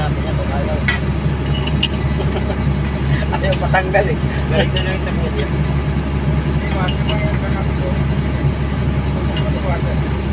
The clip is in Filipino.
natin yan, kung ayaw. Ayaw patanggal eh. Galing na lang sa media. Iwasan mo yung kanap ko. Iwasan.